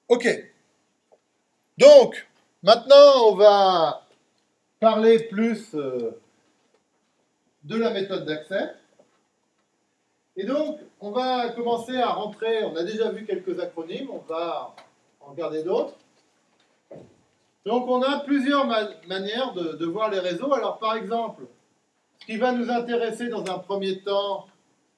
Ok, donc maintenant on va parler plus de la méthode d'accès. Et donc on va commencer à rentrer, on a déjà vu quelques acronymes, on va en regarder d'autres. Donc on a plusieurs manières de voir les réseaux. Alors par exemple, ce qui va nous intéresser dans un premier temps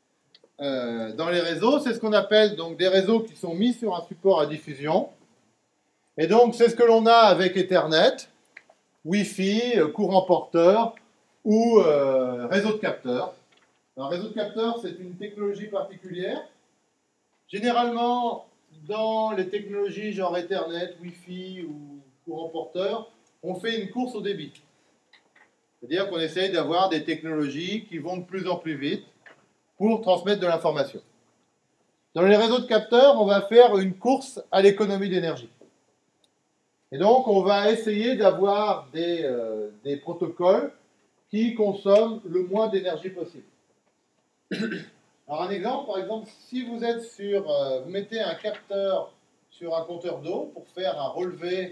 dans les réseaux, c'est ce qu'on appelle donc des réseaux qui sont mis sur un support à diffusion. Et donc c'est ce que l'on a avec Ethernet, Wi-Fi, courant porteur ou réseau de capteurs. Un réseau de capteurs, c'est une technologie particulière. Généralement, dans les technologies genre Ethernet, Wi-Fi ou courant porteur, on fait une course au débit. C'est-à-dire qu'on essaye d'avoir des technologies qui vont de plus en plus vite pour transmettre de l'information. Dans les réseaux de capteurs, on va faire une course à l'économie d'énergie. Et donc, on va essayer d'avoir des protocoles qui consomment le moins d'énergie possible. Alors, un exemple, par exemple, si vous êtes vous mettez un capteur sur un compteur d'eau pour faire un relevé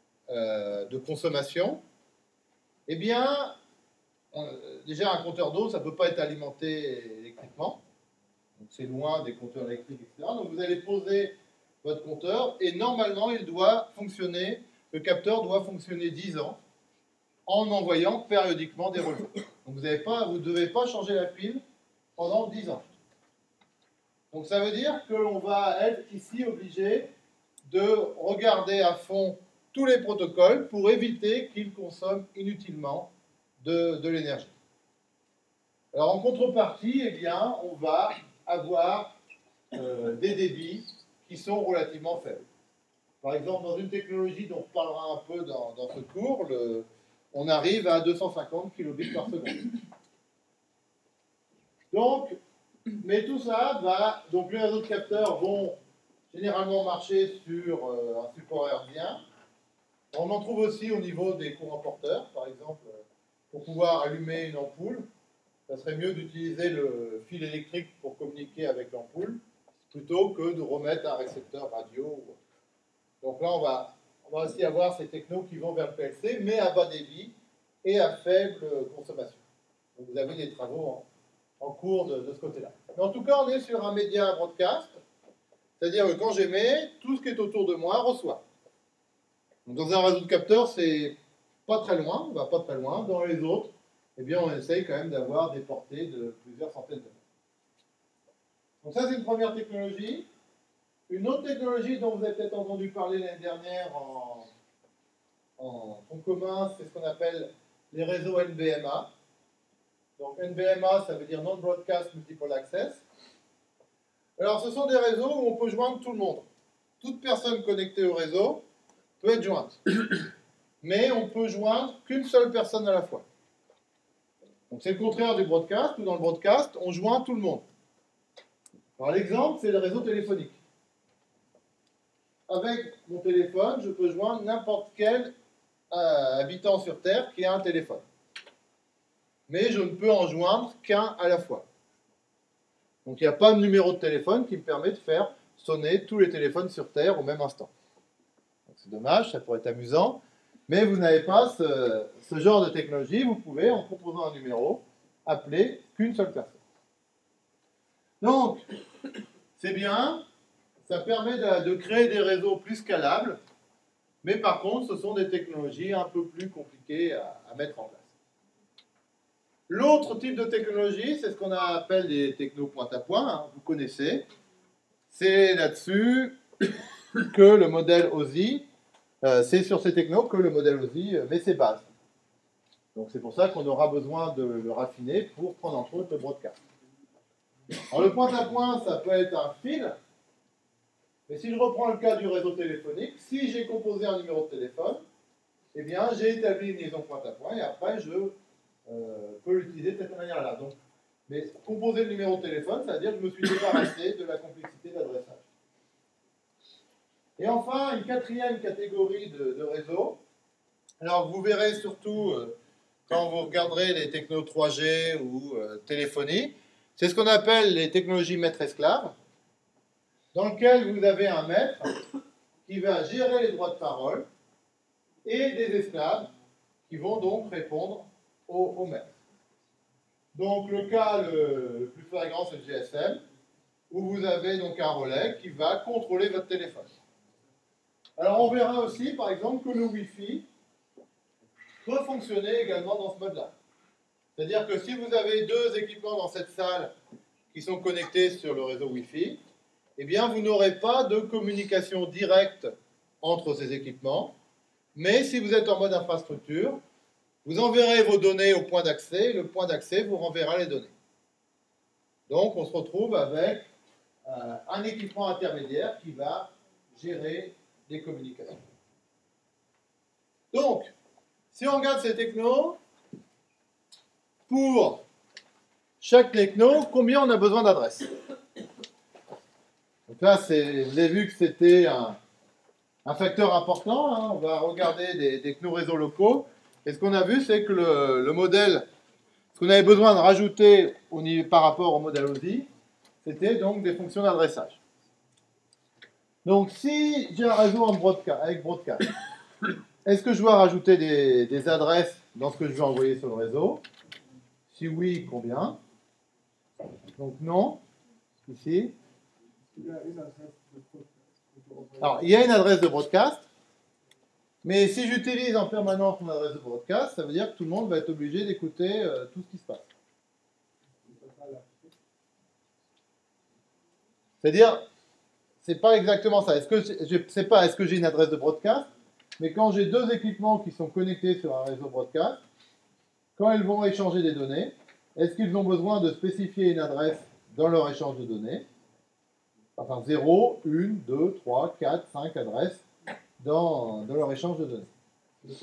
de consommation, eh bien, déjà, un compteur d'eau, ça ne peut pas être alimenté électriquement. Donc, c'est loin des compteurs électriques, etc. Donc, vous allez poser votre compteur et normalement, il doit fonctionner, le capteur doit fonctionner 10 ans en envoyant périodiquement des relevés. Donc, vous ne devez pas changer la pile pendant 10 ans. Donc, ça veut dire qu'on va être ici obligé de regarder à fond tous les protocoles pour éviter qu'ils consomment inutilement de l'énergie. Alors, en contrepartie, eh bien, on va avoir des débits qui sont relativement faibles. Par exemple, dans une technologie dont on parlera un peu dans ce cours, on arrive à 250 kilobits par seconde. Donc, mais tout ça va... Donc, les réseaux de capteurs vont généralement marcher sur un support hertzien. On en trouve aussi au niveau des courants porteurs, par exemple, pour pouvoir allumer une ampoule. Ça serait mieux d'utiliser le fil électrique pour communiquer avec l'ampoule, plutôt que de remettre un récepteur radio. Donc là, on va aussi avoir ces technos qui vont vers le PLC, mais à bas débit et à faible consommation. Donc vous avez des travaux en cours de ce côté-là. Mais en tout cas, on est sur un média broadcast, c'est-à-dire que quand j'émets, tout ce qui est autour de moi reçoit. Donc dans un réseau de capteurs, c'est pas très loin, on va pas très loin. Dans les autres, eh bien, on essaye quand même d'avoir des portées de plusieurs centaines de mètres. Donc ça, c'est une première technologie. Une autre technologie dont vous avez peut-être entendu parler l'année dernière en tronc commun, c'est ce qu'on appelle les réseaux NBMA. Donc NBMA, ça veut dire Non-Broadcast Multiple Access. Alors, ce sont des réseaux où on peut joindre tout le monde. Toute personne connectée au réseau peut être jointe. Mais on peut joindre qu'une seule personne à la fois. Donc c'est le contraire du broadcast, où dans le broadcast, on joint tout le monde. Alors l'exemple, c'est le réseau téléphonique. Avec mon téléphone, je peux joindre n'importe quel habitant sur Terre qui a un téléphone. Mais je ne peux en joindre qu'un à la fois. Donc il n'y a pas de numéro de téléphone qui me permet de faire sonner tous les téléphones sur Terre au même instant. C'est dommage, ça pourrait être amusant, mais vous n'avez pas ce genre de technologie. Vous pouvez, en proposant un numéro, appeler qu'une seule personne. Donc, c'est bien, ça permet de créer des réseaux plus scalables, mais par contre, ce sont des technologies un peu plus compliquées à mettre en place. L'autre type de technologie, c'est ce qu'on appelle des technos point-à-point, hein, vous connaissez. C'est là-dessus que le modèle OSI, c'est sur ces technos que le modèle OSI met ses bases. Donc c'est pour ça qu'on aura besoin de le raffiner pour prendre en compte le broadcast. Alors le point-à-point, ça peut être un fil, mais si je reprends le cas du réseau téléphonique, si j'ai composé un numéro de téléphone, eh bien j'ai établi une liaison point-à-point et après je peux l'utiliser de cette manière-là. Donc, mais composer le numéro de téléphone, ça veut dire que je me suis débarrassé de la complexité d'adressage. Et enfin, une quatrième catégorie de réseaux. Alors, vous verrez surtout quand vous regarderez les technos 3G ou téléphonie, c'est ce qu'on appelle les technologies maître-esclave, dans lequel vous avez un maître qui va gérer les droits de parole et des esclaves qui vont donc répondre au maître. Donc le cas le plus flagrant, c'est le GSM, où vous avez donc un relais qui va contrôler votre téléphone. Alors on verra aussi, par exemple, que le Wi-Fi peut fonctionner également dans ce mode-là. C'est-à-dire que si vous avez deux équipements dans cette salle qui sont connectés sur le réseau Wi-Fi, eh bien vous n'aurez pas de communication directe entre ces équipements, mais si vous êtes en mode infrastructure, vous enverrez vos données au point d'accès, et le point d'accès vous renverra les données. Donc on se retrouve avec un équipement intermédiaire qui va gérer les communications. Donc, si on regarde ces technos, pour chaque techno, combien on a besoin d'adresses? Donc là, vous avez vu que c'était un facteur important. Hein. On va regarder des technos réseaux locaux. Et ce qu'on a vu, c'est que le modèle, ce qu'on avait besoin de rajouter par rapport au modèle OSI, c'était donc des fonctions d'adressage. Donc, si j'ai un réseau avec broadcast, est-ce que je dois rajouter des adresses dans ce que je veux envoyer sur le réseau? Si oui, combien? Donc non, ici. Alors, il y a une adresse de broadcast, mais si j'utilise en permanence mon adresse de broadcast, ça veut dire que tout le monde va être obligé d'écouter tout ce qui se passe. C'est-à-dire, c'est pas exactement ça. Est-ce que j'ai une adresse de broadcast, mais quand j'ai deux équipements qui sont connectés sur un réseau broadcast, quand ils vont échanger des données, est-ce qu'ils ont besoin de spécifier une adresse dans leur échange de données? Enfin, 0, 1, 2, 3, 4, 5 adresses dans leur échange de données.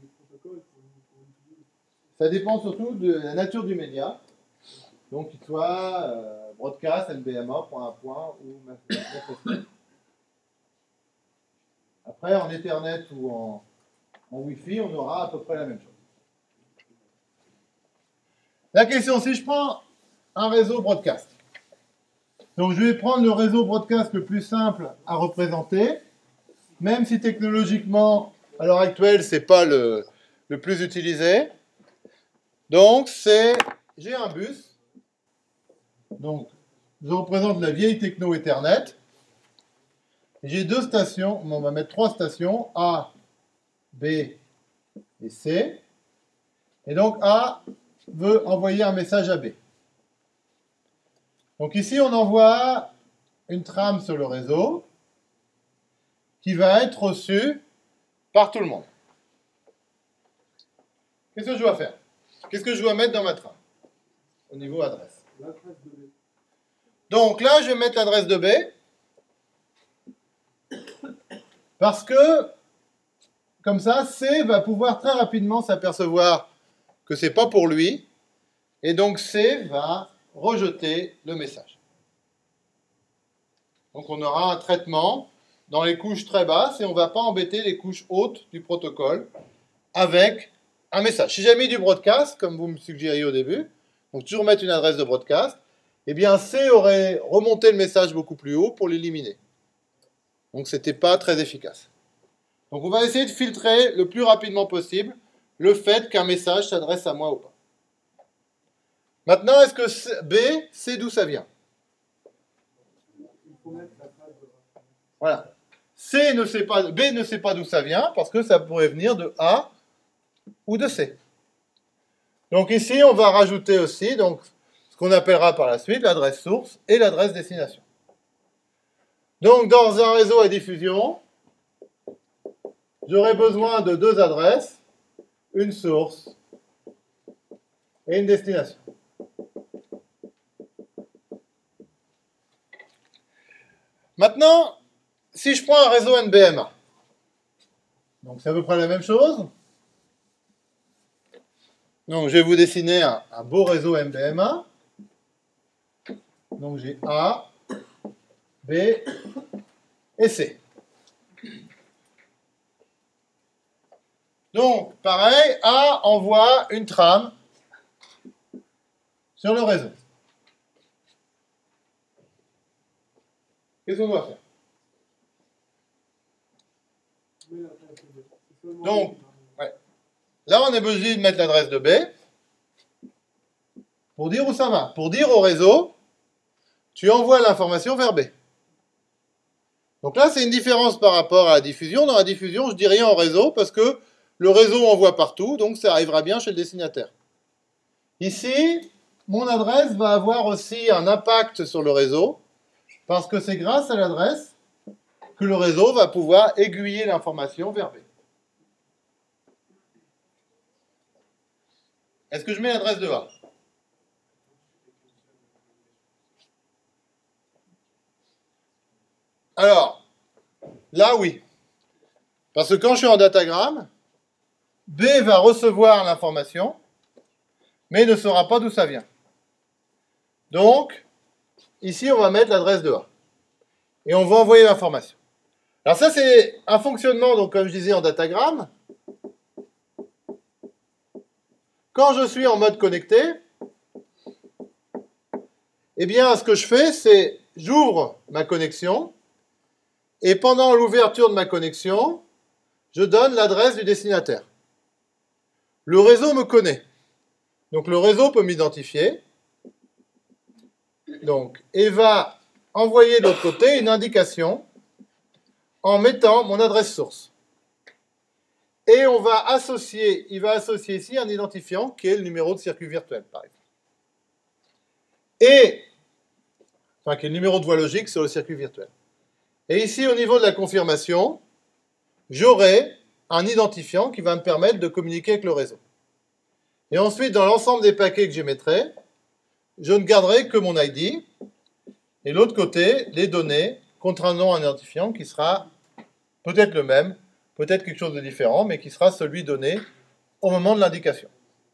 Ça dépend surtout de la nature du média. Donc, qu'il soit broadcast, NBMA, point à point ou MFS. Après, en Ethernet ou en Wi-Fi, on aura à peu près la même chose. La question, si je prends un réseau broadcast, donc je vais prendre le réseau broadcast le plus simple à représenter, même si technologiquement, à l'heure actuelle, ce n'est pas le plus utilisé. Donc, j'ai un bus. Donc, je représente la vieille techno Ethernet. J'ai deux stations, on va mettre trois stations, A, B et C. Et donc, A veut envoyer un message à B. Donc ici, on envoie une trame sur le réseau qui va être reçue par tout le monde. Qu'est-ce que je dois faire? Qu'est-ce que je dois mettre dans ma trame au niveau adresse? Donc là, je vais mettre l'adresse de B parce que, comme ça, C va pouvoir très rapidement s'apercevoir que ce n'est pas pour lui et donc C va rejeter le message. Donc on aura un traitement dans les couches très basses et on ne va pas embêter les couches hautes du protocole avec un message. Si j'ai mis du broadcast, comme vous me suggériez au début, donc toujours mettre une adresse de broadcast, eh bien C aurait remonté le message beaucoup plus haut pour l'éliminer. Donc ce n'était pas très efficace. Donc on va essayer de filtrer le plus rapidement possible le fait qu'un message s'adresse à moi ou pas. Maintenant, est-ce que B sait d'où ça vient? Voilà. B ne sait pas d'où ça vient parce que ça pourrait venir de A ou de C. Donc ici, on va rajouter aussi donc, ce qu'on appellera par la suite l'adresse source et l'adresse destination. Donc dans un réseau à diffusion, j'aurai besoin de deux adresses, une source et une destination. Maintenant, si je prends un réseau NBMA, donc c'est à peu près la même chose. Donc je vais vous dessiner un beau réseau NBMA. Donc j'ai A, B et C. Donc pareil, A envoie une trame sur le réseau. Qu'est-ce qu'on doit faire? Donc, ouais. Là, on est obligé de mettre l'adresse de B pour dire où ça va. Pour dire au réseau, tu envoies l'information vers B. Donc là, c'est une différence par rapport à la diffusion. Dans la diffusion, je dis rien au réseau parce que le réseau envoie partout, donc ça arrivera bien chez le destinataire. Ici, mon adresse va avoir aussi un impact sur le réseau parce que c'est grâce à l'adresse que le réseau va pouvoir aiguiller l'information vers B. Est-ce que je mets l'adresse de A? Alors, là, oui. Parce que quand je suis en datagramme, B va recevoir l'information, mais ne saura pas d'où ça vient. Donc, ici, on va mettre l'adresse de A. Et on va envoyer l'information. Alors ça, c'est un fonctionnement, donc comme je disais, en datagramme. Quand je suis en mode connecté, eh bien, ce que je fais, c'est j'ouvre ma connexion, et pendant l'ouverture de ma connexion, je donne l'adresse du destinataire. Le réseau me connaît. Donc le réseau peut m'identifier. Donc, et va envoyer de l'autre côté une indication en mettant mon adresse source. Et il va associer ici un identifiant qui est le numéro de circuit virtuel, par exemple. Qui est le numéro de voie logique sur le circuit virtuel. Et ici, au niveau de la confirmation, j'aurai un identifiant qui va me permettre de communiquer avec le réseau. Et ensuite, dans l'ensemble des paquets que j'émettrai, je ne garderai que mon ID, et de l'autre côté, les données contrairement à un identifiant qui sera peut-être le même, peut-être quelque chose de différent, mais qui sera celui donné au moment de l'indication.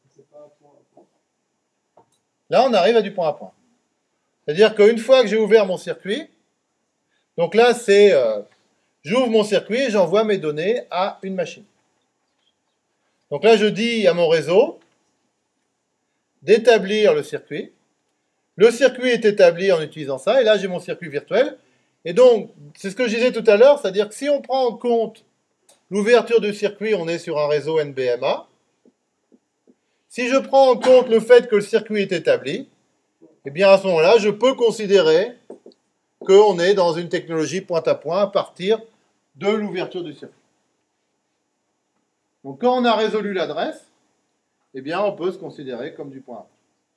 Là, on arrive à du point à point. C'est-à-dire qu'une fois que j'ai ouvert mon circuit, donc là, c'est j'ouvre mon circuit et j'envoie mes données à une machine. Donc là, je dis à mon réseau d'établir le circuit. Le circuit est établi en utilisant ça, et là, j'ai mon circuit virtuel. Et donc, c'est ce que je disais tout à l'heure, c'est-à-dire que si on prend en compte l'ouverture du circuit, on est sur un réseau NBMA. Si je prends en compte le fait que le circuit est établi, eh bien à ce moment-là, je peux considérer qu'on est dans une technologie point-à-point à partir de l'ouverture du circuit. Donc quand on a résolu l'adresse, eh bien on peut se considérer comme du point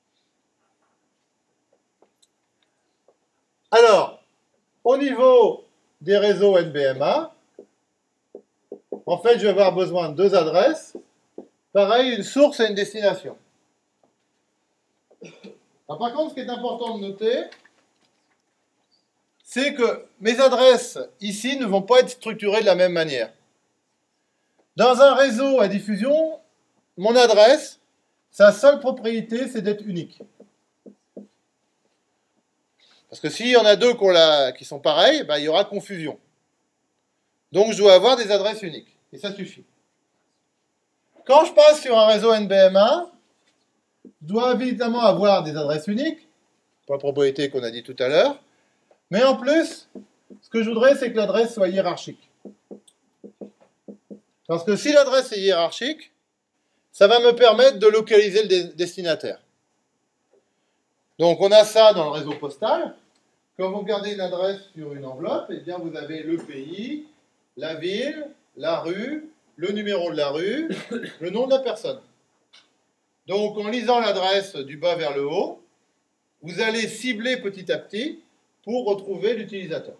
A. Alors, au niveau des réseaux NBMA, en fait, je vais avoir besoin de deux adresses. Pareil, une source et une destination. Alors, par contre, ce qui est important de noter, c'est que mes adresses ici ne vont pas être structurées de la même manière. Dans un réseau à diffusion, mon adresse, sa seule propriété, c'est d'être unique. Parce que s'il y en a deux qui sont pareils, ben, il y aura confusion. Donc, je dois avoir des adresses uniques. Et ça suffit. Quand je passe sur un réseau NBMA, je dois évidemment avoir des adresses uniques, pour la propriété qu'on a dit tout à l'heure. Mais en plus, ce que je voudrais, c'est que l'adresse soit hiérarchique. Parce que si l'adresse est hiérarchique, ça va me permettre de localiser le destinataire. Donc, on a ça dans le réseau postal. Quand vous regardez une adresse sur une enveloppe, eh bien, vous avez le pays, la ville, la rue, le numéro de la rue, le nom de la personne. Donc, en lisant l'adresse du bas vers le haut, vous allez cibler petit à petit pour retrouver l'utilisateur.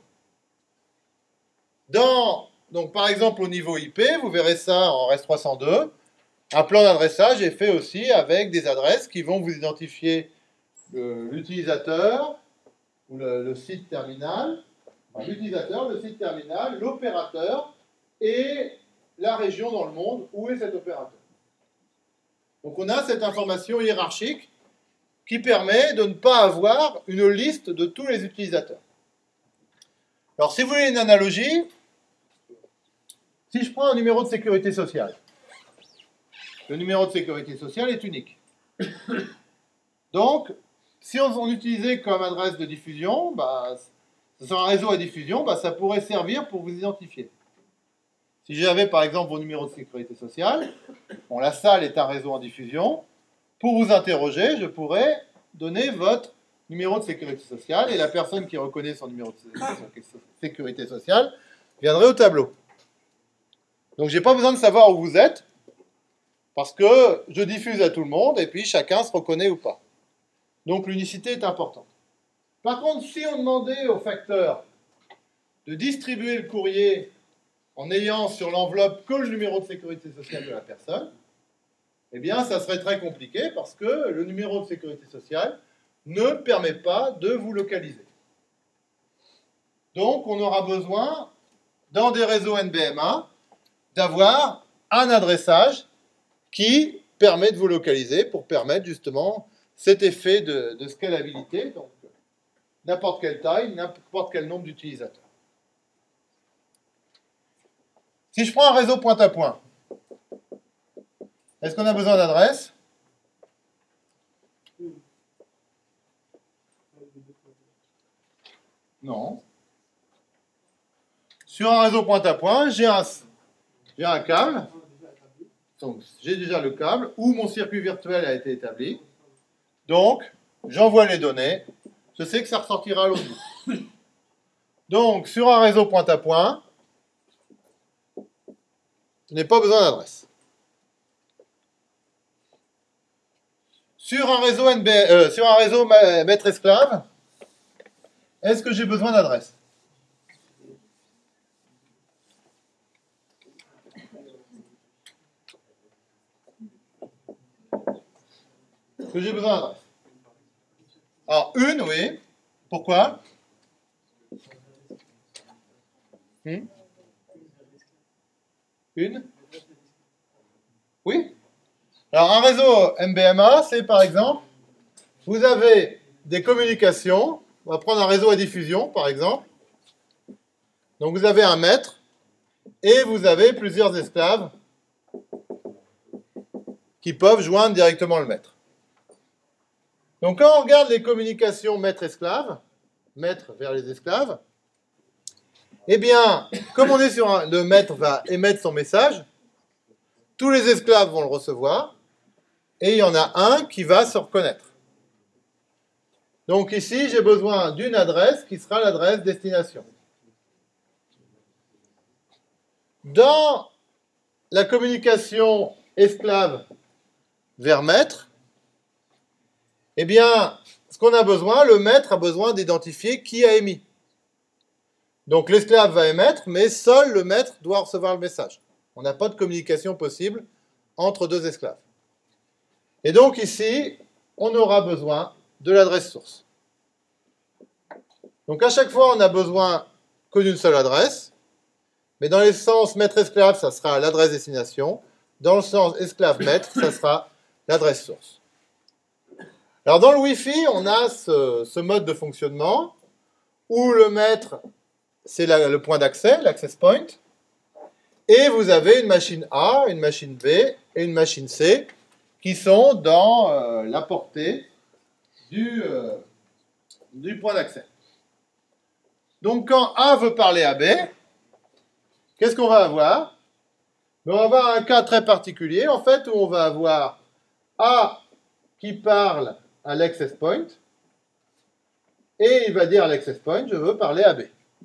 Donc, par exemple, au niveau IP, vous verrez ça en REST 302. Un plan d'adressage est fait aussi avec des adresses qui vont vous identifier l'utilisateur, ou le site terminal, l'utilisateur, le site terminal, l'opérateur et la région dans le monde où est cet opérateur. Donc on a cette information hiérarchique qui permet de ne pas avoir une liste de tous les utilisateurs. Alors si vous voulez une analogie, si je prends un numéro de sécurité sociale, le numéro de sécurité sociale est unique. Donc, si on utilisait comme adresse de diffusion, sur un réseau à diffusion, ça pourrait servir pour vous identifier. Si j'avais par exemple vos numéros de sécurité sociale, bon, la salle est un réseau en diffusion, pour vous interroger, je pourrais donner votre numéro de sécurité sociale et la personne qui reconnaît son numéro de sécurité sociale viendrait au tableau. Donc je n'ai pas besoin de savoir où vous êtes, parce que je diffuse à tout le monde et puis chacun se reconnaît ou pas. Donc l'unicité est importante. Par contre, si on demandait au facteur de distribuer le courrier en ayant sur l'enveloppe que le numéro de sécurité sociale de la personne, eh bien, ça serait très compliqué parce que le numéro de sécurité sociale ne permet pas de vous localiser. Donc, on aura besoin, dans des réseaux NBMA, d'avoir un adressage qui permet de vous localiser pour permettre justement cet effet de scalabilité, donc n'importe quelle taille, n'importe quel nombre d'utilisateurs. Si je prends un réseau point à point, est-ce qu'on a besoin d'adresse? Non. Sur un réseau point à point, j'ai un câble. Donc, j'ai déjà le câble où mon circuit virtuel a été établi. Donc, j'envoie les données. Je sais que ça ressortira à l'autre bout. Donc, sur un réseau point à point, je n'ai pas besoin d'adresse. Sur un réseau maître-esclave, est-ce que j'ai besoin d'adresse? Est-ce que j'ai besoin d'adresse? Alors, une, oui. Pourquoi? Une? Oui. Alors, un réseau MBMA, c'est par exemple, vous avez des communications. On va prendre un réseau à diffusion, par exemple. Donc, vous avez un maître et vous avez plusieurs esclaves qui peuvent joindre directement le maître. Donc, quand on regarde les communications maître-esclave, maître vers les esclaves, eh bien, comme on est sur le maître va émettre son message, tous les esclaves vont le recevoir, et il y en a un qui va se reconnaître. Donc ici, j'ai besoin d'une adresse qui sera l'adresse destination. Dans la communication esclave vers maître, eh bien, ce qu'on a besoin, le maître a besoin d'identifier qui a émis. Donc l'esclave va émettre, mais seul le maître doit recevoir le message. On n'a pas de communication possible entre deux esclaves. Et donc ici, on aura besoin de l'adresse source. Donc à chaque fois, on a besoin que d'une seule adresse, mais dans le sens maître-esclave, ça sera l'adresse destination. Dans le sens esclave-maître, ça sera l'adresse source. Alors dans le Wi-Fi, on a ce mode de fonctionnement où le maître, c'est le point d'accès, l'access point, et vous avez une machine A, une machine B et une machine C qui sont dans la portée du point d'accès. Donc quand A veut parler à B, qu'est-ce qu'on va avoir? On va avoir un cas très particulier, en fait, où on va avoir A qui parle à l'access point, et il va dire à l'access point, je veux parler à B.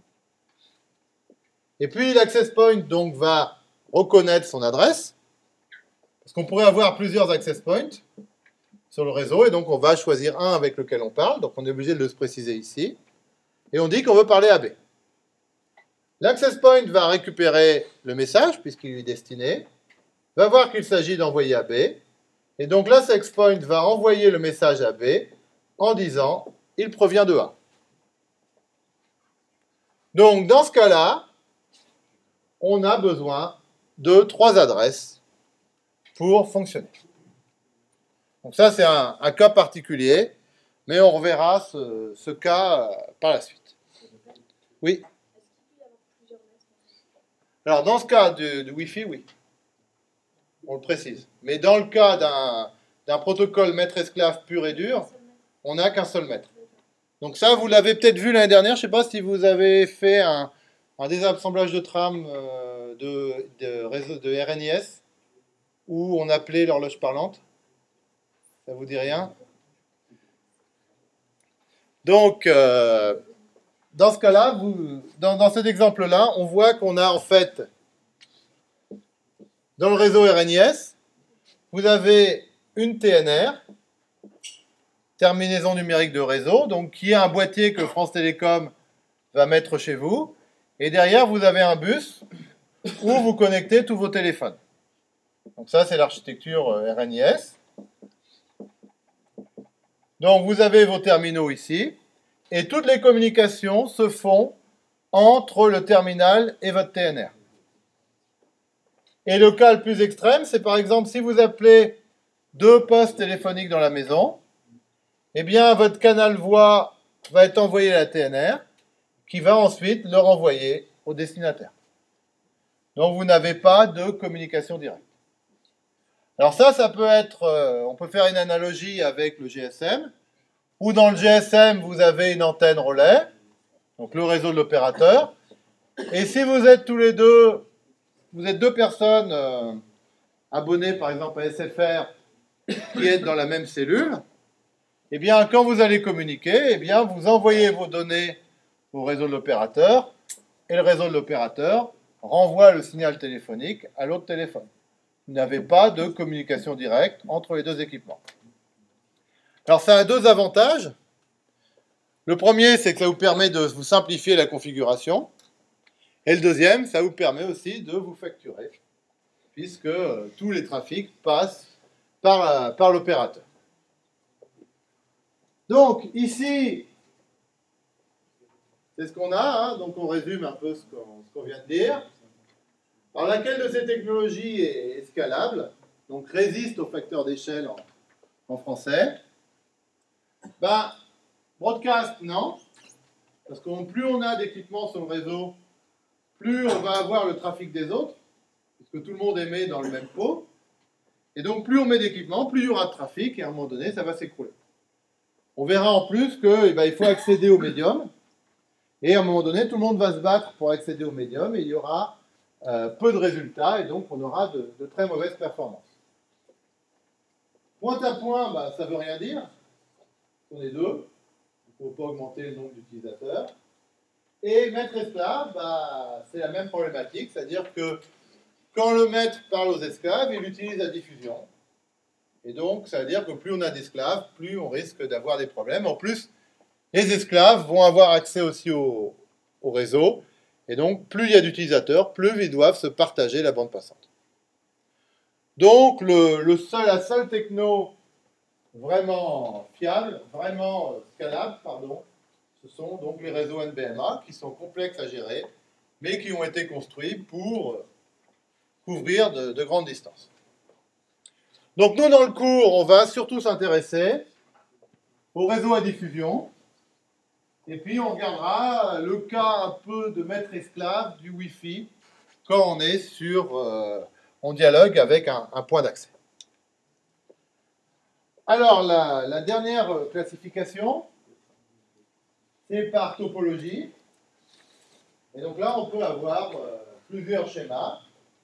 Et puis l'access point donc va reconnaître son adresse, parce qu'on pourrait avoir plusieurs access points sur le réseau, et donc on va choisir un avec lequel on parle, donc on est obligé de le préciser ici, et on dit qu'on veut parler à B. L'access point va récupérer le message, puisqu'il lui est destiné, va voir qu'il s'agit d'envoyer à B, et donc l'access point va envoyer le message à B en disant « il provient de A ». Donc dans ce cas-là, on a besoin de 3 adresses pour fonctionner. Donc ça, c'est un cas particulier, mais on reverra ce cas par la suite. Oui. Alors, dans ce cas du Wi-Fi, oui. On le précise. Mais dans le cas d'un protocole maître-esclave pur et dur, on n'a qu'un seul maître. Donc ça, vous l'avez peut-être vu l'année dernière. Je ne sais pas si vous avez fait un désassemblage de trame réseau de RNIS où on appelait l'horloge parlante. Ça vous dit rien? Donc, dans ce cas-là, dans cet exemple-là, on voit qu'on a en fait, dans le réseau RNIS, vous avez une TNR, terminaison numérique de réseau, donc qui est un boîtier que France Télécom va mettre chez vous. Et derrière, vous avez un bus où vous connectez tous vos téléphones. Donc ça, c'est l'architecture RNIS. Donc vous avez vos terminaux ici. Et toutes les communications se font entre le terminal et votre TNR. Et le cas le plus extrême, c'est par exemple si vous appelez 2 postes téléphoniques dans la maison, eh bien votre canal voix va être envoyé à la TNR, qui va ensuite le renvoyer au destinataire. Donc vous n'avez pas de communication directe. Alors ça peut être, on peut faire une analogie avec le GSM, où dans le GSM, vous avez une antenne relais, donc le réseau de l'opérateur, et si vous êtes tous les deux, vous êtes 2 personnes abonnées par exemple à SFR, qui êtes dans la même cellule, eh bien quand vous allez communiquer, eh bien vous envoyez vos données au réseau de l'opérateur, et le réseau de l'opérateur renvoie le signal téléphonique à l'autre téléphone. Vous n'avez pas de communication directe entre les 2 équipements. Alors ça a 2 avantages. Le premier, c'est que ça vous permet de vous simplifier la configuration. Et le deuxième, ça vous permet aussi de vous facturer, puisque tous les trafics passent par l'opérateur. Donc ici, c'est ce qu'on a, hein. Donc on résume un peu ce qu'on vient de dire. Alors laquelle de ces technologies est scalable, donc résiste au facteur d'échelle en français? Ben, broadcast, non, parce que plus on a d'équipements sur le réseau, plus on va avoir le trafic des autres, puisque tout le monde émet dans le même pot, et donc plus on met d'équipements, plus il y aura de trafic, et à un moment donné, ça va s'écrouler. On verra en plus qu'il faut accéder au médium, et à un moment donné, tout le monde va se battre pour accéder au médium, et il y aura peu de résultats, et donc on aura de très mauvaises performances. Point à point, bah, ça ne veut rien dire. On est 2, il ne faut pas augmenter le nombre d'utilisateurs. Et maître-esclave, bah, c'est la même problématique, c'est-à-dire que quand le maître parle aux esclaves, il utilise la diffusion. Et donc, ça veut dire que plus on a d'esclaves, plus on risque d'avoir des problèmes. En plus, les esclaves vont avoir accès aussi au réseau. Et donc, plus il y a d'utilisateurs, plus ils doivent se partager la bande passante. Donc, la seule techno vraiment fiable, vraiment scalable, pardon, ce sont donc les réseaux NBMA qui sont complexes à gérer, mais qui ont été construits pour couvrir de grandes distances. Donc nous, dans le cours, on va surtout s'intéresser au réseau à diffusion, et puis on regardera le cas un peu de maître-esclave du Wi-Fi quand on est on dialogue avec un point d'accès. Alors, la dernière classification, c'est par topologie. Et donc là, on peut avoir plusieurs schémas.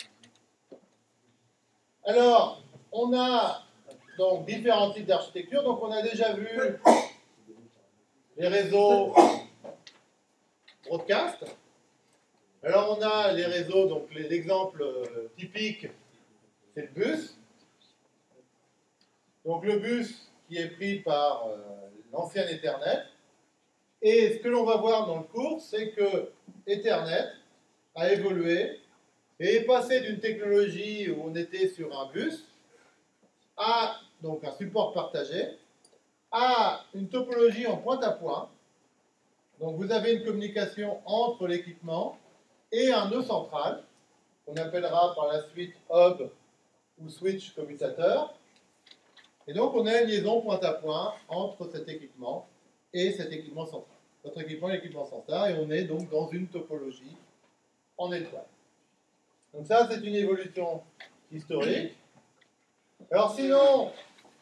Alors, on a donc différents types d'architecture. Donc, on a déjà vu les réseaux broadcast. Alors, on a les réseaux, donc l'exemple typique, c'est le bus. Donc, le bus qui est pris par l'ancien Ethernet. Et ce que l'on va voir dans le cours, c'est que Ethernet a évolué et est passé d'une technologie où on était sur un bus à donc un support partagé à une topologie en point-à-point. Donc vous avez une communication entre l'équipement et un nœud central qu'on appellera par la suite hub ou switch commutateur. Et donc on a une liaison point-à-point entre cet équipement et cet équipement central. Notre équipement est l'équipement central et on est donc dans une topologie en étoile. Donc ça, c'est une évolution historique. Alors sinon,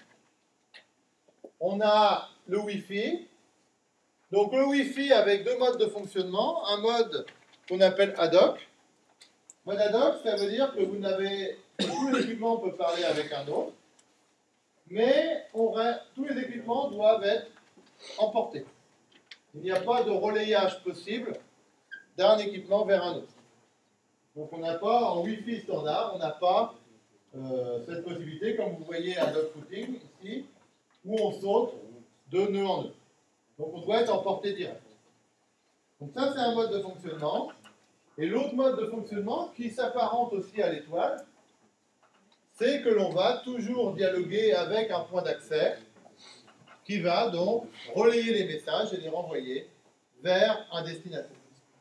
on a le Wi-Fi. Donc le Wi-Fi avec 2 modes de fonctionnement. Un mode qu'on appelle ad hoc. Mode ad hoc, ça veut dire que vous n'avez tous les équipements peuvent parler avec un autre, mais tous les équipements doivent être emportés. Il n'y a pas de relayage possible d'un équipement vers un autre. Donc on n'a pas, en Wi-Fi standard, on n'a pas cette possibilité, comme vous voyez à dog footing ici, où on saute de nœud en nœud. Donc on doit être emporté direct. Donc ça c'est un mode de fonctionnement. Et l'autre mode de fonctionnement qui s'apparente aussi à l'étoile, c'est que l'on va toujours dialoguer avec un point d'accès qui va donc relayer les messages et les renvoyer vers un destinataire.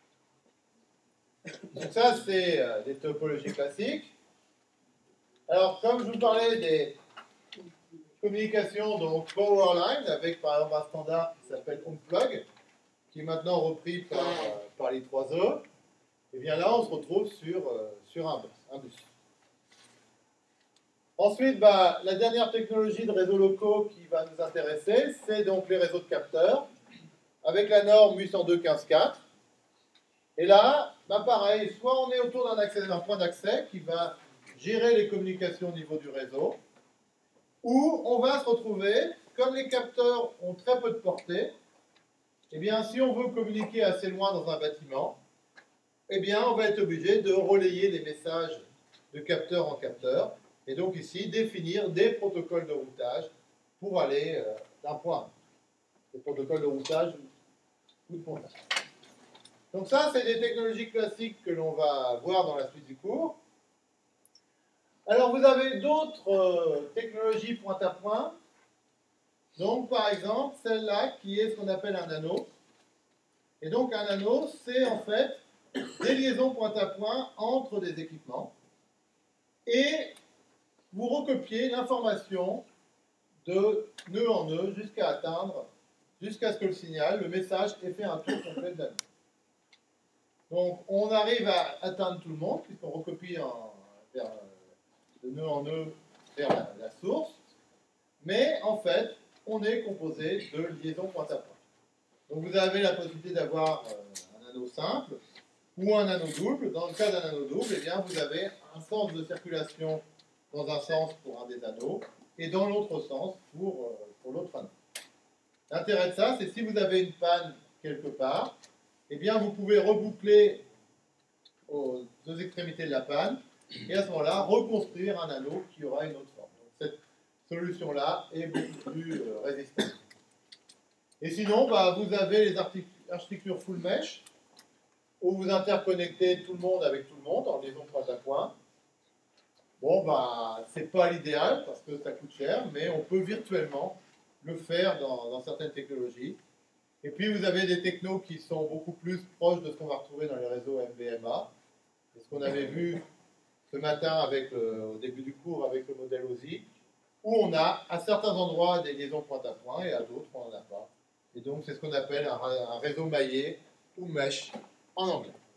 Donc ça, c'est des topologies classiques. Alors, comme je vous parlais des communications, donc Powerline, avec par exemple un standard qui s'appelle Unplug, qui est maintenant repris par les 3E, et bien là, on se retrouve sur un bus. Ensuite, la dernière technologie de réseaux locaux qui va nous intéresser, c'est donc les réseaux de capteurs, avec la norme 802.15.4. Et là, pareil, soit on est autour d'un point d'accès qui va gérer les communications au niveau du réseau, ou on va se retrouver, comme les capteurs ont très peu de portée, eh bien, si on veut communiquer assez loin dans un bâtiment, eh bien, on va être obligé de relayer les messages de capteur en capteur, et donc ici, définir des protocoles de routage pour aller d'un point à un autre. Des protocoles de routage ou de pontage. Donc ça, c'est des technologies classiques que l'on va voir dans la suite du cours. Alors, vous avez d'autres technologies point à point. Donc, par exemple, celle-là qui est ce qu'on appelle un anneau. Et donc, un anneau, c'est en fait des liaisons point à point entre des équipements. Et vous recopiez l'information de nœud en nœud jusqu'à ce que le signal, le message, ait fait un tour complet de l'anneau. Donc, on arrive à atteindre tout le monde, puisqu'on recopie de nœud en nœud vers la source. Mais, en fait, on est composé de liaisons point à point. Donc, vous avez la possibilité d'avoir un anneau simple ou un anneau double. Dans le cas d'un anneau double, eh bien, vous avez un sens de circulation dans un sens pour un des anneaux et dans l'autre sens pour l'autre anneau. L'intérêt de ça, c'est si vous avez une panne quelque part, eh bien, vous pouvez reboucler aux deux extrémités de la panne et à ce moment-là, reconstruire un anneau qui aura une autre forme. Donc, cette solution-là est beaucoup plus résistante. Et sinon, vous avez les architectures full mesh où vous interconnectez tout le monde avec tout le monde en liaison point à point. Bon, c'est pas l'idéal parce que ça coûte cher, mais on peut virtuellement le faire dans certaines technologies. Et puis, vous avez des technos qui sont beaucoup plus proches de ce qu'on va retrouver dans les réseaux MVMA. C'est ce qu'on avait vu ce matin au début du cours avec le modèle OSI, où on a à certains endroits des liaisons point à point et à d'autres, on n'en a pas. Et donc, c'est ce qu'on appelle un réseau maillé ou mesh en anglais.